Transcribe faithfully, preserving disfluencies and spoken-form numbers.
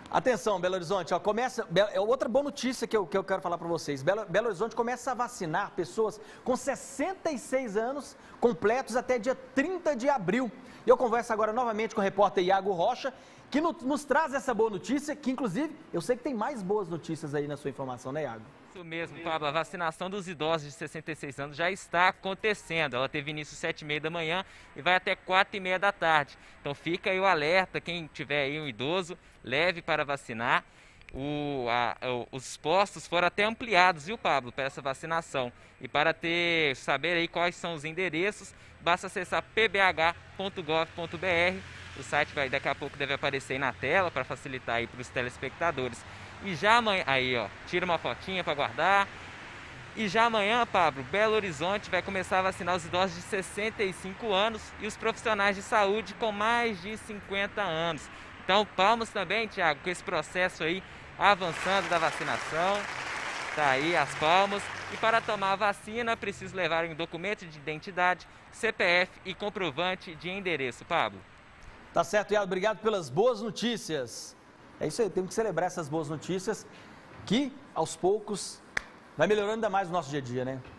Atenção, Belo Horizonte, ó, começa, é outra boa notícia que eu, que eu quero falar para vocês. Belo, Belo Horizonte começa a vacinar pessoas com sessenta e seis anos completos até dia trinta de abril. E eu converso agora novamente com o repórter Iago Rocha, que no, nos traz essa boa notícia, que inclusive eu sei que tem mais boas notícias aí na sua informação, né, Iago? Isso mesmo, Pablo. A vacinação dos idosos de sessenta e seis anos já está acontecendo. Ela teve início às sete e meia da manhã e vai até quatro e meia da tarde. Então fica aí o alerta, quem tiver aí um idoso, leve para vacinar. O, a, os postos foram até ampliados, viu, Pablo, para essa vacinação. E para ter, saber aí quais são os endereços, basta acessar p b h ponto gov ponto b r. O site vai, daqui a pouco deve aparecer aí na tela para facilitar aí para os telespectadores. E já amanhã, aí ó, tira uma fotinha para guardar. E já amanhã, Pablo, Belo Horizonte vai começar a vacinar os idosos de sessenta e cinco anos e os profissionais de saúde com mais de cinquenta anos. Então, palmas também, Thiago, com esse processo aí avançando da vacinação. Tá aí as palmas. E para tomar a vacina, preciso levar um documento de identidade, C P F e comprovante de endereço, Pablo. Tá certo, Iago, obrigado pelas boas notícias. É isso aí, temos que celebrar essas boas notícias que, aos poucos, vai melhorando ainda mais o nosso dia a dia, né?